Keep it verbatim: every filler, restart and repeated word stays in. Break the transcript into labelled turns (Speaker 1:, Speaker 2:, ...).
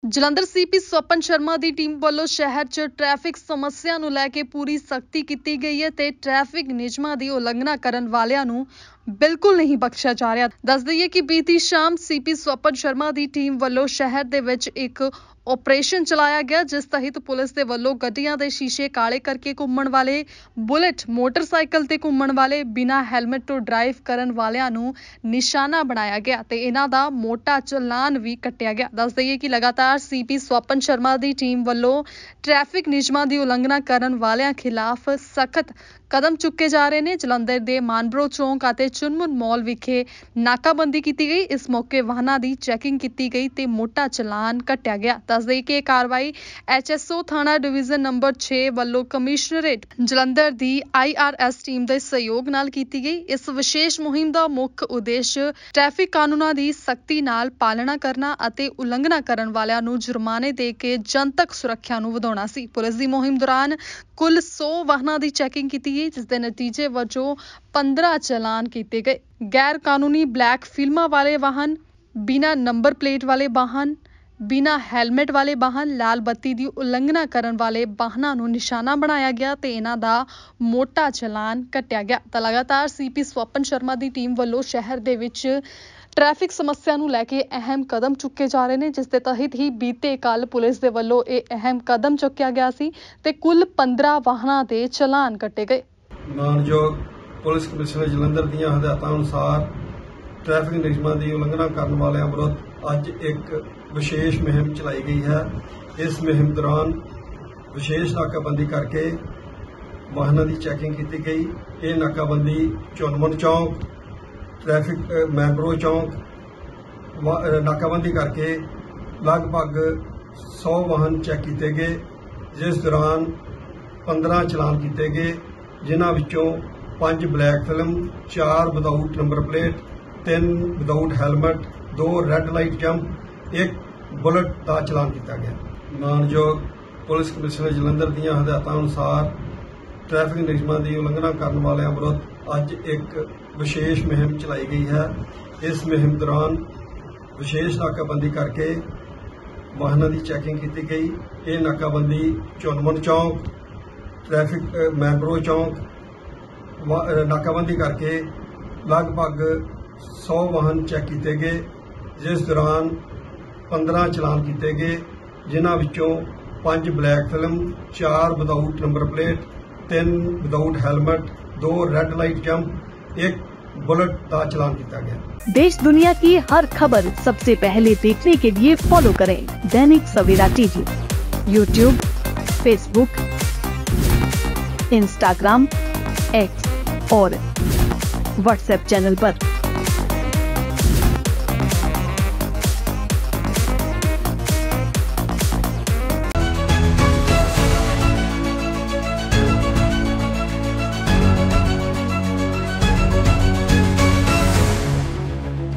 Speaker 1: Jalandhar CP Swapan Sharma ਦੀ team ਵੱਲੋਂ ਸ਼ਹਿਰ 'ਚ ਟ੍ਰੈਫਿਕ ਸਮੱਸਿਆ ਨੂੰ ਲੈ ਕੇ ਪੂਰੀ ਸਖਤੀ ਕੀਤੀ ਗਈ ਹੈ ਤੇ ਟ੍ਰੈਫਿਕ ਨਿਯਮਾਂ ਦੀ ਉਲੰਘਣਾ ਕਰਨ ਵਾਲਿਆਂ ਨੂੰ ਬਿਲਕੁਲ ਨਹੀਂ ਬਖਸ਼ਿਆ ਜਾ ਰਿਹਾ। ਦੱਸ ਦਈਏ ਕਿ ਬੀਤੀ ਸ਼ਾਮ ਸੀਪੀ ਸਵਪਨ ਸ਼ਰਮਾ ਦੀ ਟੀਮ ਵੱਲੋਂ ਸ਼ਹਿਰ ਦੇ ਵਿੱਚ ਇੱਕ ਆਪਰੇਸ਼ਨ ਚਲਾਇਆ ਗਿਆ, ਜਿਸ ਤਹਿਤ ਪੁਲਿਸ ਦੇ ਵੱਲੋਂ ਗੱਡੀਆਂ ਦੇ ਸ਼ੀਸ਼ੇ ਕਾਲੇ ਕਰਕੇ ਘੁੰਮਣ ਵਾਲੇ, ਬੁਲਟ ਮੋਟਰਸਾਈਕਲ ਤੇ ਘੁੰਮਣ ਵਾਲੇ, ਬਿਨਾਂ ਹੈਲਮਟ ਤੋਂ ਡਰਾਈਵ ਕਰਨ ਵਾਲਿਆਂ ਨੂੰ ਨਿਸ਼ਾਨਾ ਬਣਾਇਆ ਗਿਆ ਤੇ ਇਹਨਾਂ ਦਾ ਮੋਟਾ ਚਲਾਨ ਵੀ ਕੱਟਿਆ ਗਿਆ। ਦੱਸ ਦਈਏ ਕਿ ਲਗਾਤਾਰ ਸੀਪੀ ਸਵਪਨ ਸ਼ਰਮਾ ਦੀ ਟੀਮ ਵੱਲੋਂ ਟ੍ਰੈਫਿਕ ਨਿਯਮਾਂ ਦੀ ਉਲੰਘਣਾ ਕਰਨ ਵਾਲਿਆਂ ਖਿਲਾਫ ਸਖਤ ਕਦਮ ਚੁੱਕੇ ਜਾ ਰਹੇ ਨੇ। ਜਲੰਧਰ ਦੇ ਮਾਨਬਰੋ ਚੌਂਕ ਅਤੇ ਚੁਨਮੁਨ ਮਾਲ ਵਿਖੇ ਨਾਕਾਬੰਦੀ ਕੀਤੀ ਗਈ। ਇਸ ਮੌਕੇ ਵਾਹਨਾਂ ਦੀ ਚੈਕਿੰਗ ਕੀਤੀ ਗਈ ਤੇ ਮੋਟਾ ਚਲਾਨ ਕੱਟਿਆ ਗਿਆ। ਦੱਸ ਦਈਏ ਕਿ ਇਹ ਕਾਰਵਾਈ ਐਚ ਐਸ ਓ ਥਾਣਾ ਡਿਵੀਜ਼ਨ ਨੰਬਰ ਛੇ ਵੱਲੋਂ ਕਮਿਸ਼ਨਰੇਟ ਜਲੰਧਰ ਦੀ ਆਈ ਆਰ ਐਸ ਟੀਮ ਦੇ ਸਹਿਯੋਗ ਨਾਲ ਕੀਤੀ ਗਈ। ਇਸ ਵਿਸ਼ੇਸ਼ ਮੁਹਿੰਮ ਦਾ ਮੁੱਖ ਉਦੇਸ਼ ਟ੍ਰੈਫਿਕ ਕਾਨੂੰਨਾਂ ਦੀ ਸਖਤੀ ਨਾਲ ਪਾਲਣਾ ਕਰਨਾ ਅਤੇ ਉਲੰਘਣਾ ਕਰਨ ਵਾਲਿਆਂ ਨੂੰ ਜੁਰਮਾਨੇ ਦੇ ਕੇ ਜਨਤਕ ਸੁਰੱਖਿਆ ਨੂੰ ਵਧਾਉਣਾ ਸੀ। ਪੁਲਿਸ ਦੀ ਮੁਹਿੰਮ ਦੌਰਾਨ ਕੁੱਲ ਸੌ ਵਾਹਨਾਂ ਦੀ ਚੈਕਿੰਗ ਕੀਤੀ ਗਈ, ਜਿਸ ਦੇ ਨਤੀਜੇ ਵਜੋਂ ਪੰਦਰਾਂ ਚਲਾਨ ਕੀਤੇ ਗਏ। ਗੈਰ ਕਾਨੂੰਨੀ ਬਲੈਕ ਫਿਲਮਾਂ ਵਾਲੇ ਵਾਹਨ, ਬਿਨਾਂ ਨੰਬਰ ਪਲੇਟ ਵਾਲੇ ਵਾਹਨ, ਬਿਨਾਂ ਹੈਲਮਟ ਵਾਲੇ ਵਾਹਨ, ਲਾਲ ਬੱਤੀ ਦੀ ਉਲੰਘਣਾ ਕਰਨ ਵਾਲੇ ਵਾਹਨਾਂ ਨੂੰ ਨਿਸ਼ਾਨਾ ਬਣਾਇਆ ਗਿਆ ਤੇ ਇਹਨਾਂ ਦਾ ਮੋਟਾ ਚਲਾਨ ਕੱਟਿਆ ਗਿਆ। ਤਾਂ ਲਗਾਤਾਰ ਸੀਪੀ ਸਵਪਨ ਸ਼ਰਮਾ ਦੀ ਟੀਮ ਵੱਲੋਂ ਸ਼ਹਿਰ ਦੇ ਵਿੱਚ ਟ੍ਰੈਫਿਕ ਸਮੱਸਿਆ ਨੂੰ ਲੈ ਕੇ ਅਹਿਮ ਕਦਮ ਚੁੱਕੇ ਜਾ ਰਹੇ ਨੇ, ਜਿਸ ਦੇ ਤਹਿਤ ਹੀ ਬੀਤੇ ਕੱਲ ਪੁਲਿਸ ਦੇ ਵੱਲੋਂ ਇਹ ਅਹਿਮ ਕਦਮ ਚੁੱਕਿਆ ਗਿਆ ਸੀ ਤੇ ਕੁੱਲ ਪੰਦਰਾਂ ਵਾਹਨਾਂ ਦੇ ਚਲਾਨ ਕੱਟੇ ਗਏ।
Speaker 2: ਮਾਨਯੋਗ ਪੁਲਿਸ ਕਮਿਸ਼ਨਰ ਜਲੰਧਰ ਦੀਆਂ ਹਦਾਇਤਾਂ ਅਨੁਸਾਰ ਟ੍ਰੈਫਿਕ ਨਿਯਮਾਂ ਦੀ ਉਲੰਘਣਾ ਕਰਨ ਵਾਲਿਆਂ ਵਿਰੁੱਧ ਅੱਜ ਇੱਕ ਵਿਸ਼ੇਸ਼ ਮੁਹਿੰਮ ਚਲਾਈ ਗਈ ਹੈ। ਇਸ ਮੁਹਿੰਮ ਦੌਰਾਨ ਵਿਸ਼ੇਸ਼ ਨਾਕਾਬੰਦੀ ਕਰਕੇ ਵਾਹਨਾਂ ਦੀ ਚੈਕਿੰਗ ਕੀਤੀ ਗਈ। ਇਹ ਨਾਕਾਬੰਦੀ ਚੁਨਮੁਨ ਚੌਂਕ, ਟ੍ਰੈਫਿਕ ਮੈਨਬਰੋ ਚੌਂਕ ਨਾਕਾਬੰਦੀ ਕਰਕੇ ਲਗਭਗ ਸੌ ਵਾਹਨ ਚੈੱਕ ਕੀਤੇ ਗਏ, ਜਿਸ ਦੌਰਾਨ ਪੰਦਰਾਂ ਚਲਾਨ ਕੀਤੇ ਗਏ, ਜਿਨ੍ਹਾਂ ਵਿੱਚੋਂ ਪੰਜ ਬਲੈਕ ਫਿਲਮ, ਚਾਰ ਵਿਦਆਊਟ ਨੰਬਰ ਪਲੇਟ, ਤਿੰਨ ਵਿਦਆਊਟ ਹੈਲਮਟ, ਦੋ ਰੈੱਡ ਲਾਈਟ ਜੰਪ, ਇੱਕ ਬੁਲਟ ਦਾ ਚਲਾਨ ਕੀਤਾ ਗਿਆ। ਮਾਨਯੋਗ ਪੁਲਿਸ ਕਮਿਸ਼ਨਰ ਜਲੰਧਰ ਦੀਆਂ ਹਦਾਇਤਾਂ ਅਨੁਸਾਰ ਟ੍ਰੈਫਿਕ ਨਿਯਮਾਂ ਦੀ ਉਲੰਘਣਾ ਕਰਨ ਵਾਲਿਆਂ ਵਿਰੁੱਧ ਅੱਜ ਇੱਕ ਵਿਸ਼ੇਸ਼ ਮੁਹਿੰਮ ਚਲਾਈ ਗਈ ਹੈ। ਇਸ ਮੁਹਿੰਮ ਦੌਰਾਨ ਵਿਸ਼ੇਸ਼ ਨਾਕਾਬੰਦੀ ਕਰਕੇ ਵਾਹਨਾਂ ਦੀ ਚੈਕਿੰਗ ਕੀਤੀ ਗਈ। ਇਹ ਨਾਕਾਬੰਦੀ ਚੁਨਮੁਨ ਚੌਂਕ, ਟ੍ਰੈਫਿਕ ਮੈਨਬਰੋ ਚੌਂਕ ਨਾਕਾਬੰਦੀ ਕਰਕੇ ਲਗਭਗ ਸੌ ਵਾਹਨ ਚੈੱਕ ਕੀਤੇ ਗਏ, ਜਿਸ ਦੌਰਾਨ ਪੰਦਰਾਂ ਚਲਾਨ ਕੀਤੇ ਗਏ, ਜਿਨ੍ਹਾਂ ਵਿੱਚੋਂ ਪੰਜ ਬਲੈਕ ਫਿਲਮ, ਚਾਰ ਵਿਦਆਊਟ ਨੰਬਰ ਪਲੇਟ, ਤਿੰਨ ਵਿਦਆਊਟ ਹੈਲਮਟ, ਦੋ रेड लाइट जंप, एक बुलेट का चलान किया गया।
Speaker 3: देश दुनिया की हर खबर सबसे पहले देखने के लिए फॉलो करें Dainik Savera TV, YouTube, Facebook, Instagram, X और व्हाट्सएप चैनल पर।